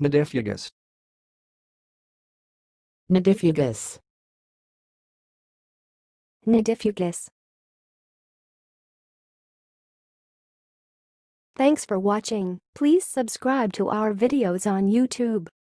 nidifugous, nidifugous, nidifugous. Thanks for watching. Please subscribe to our videos on YouTube.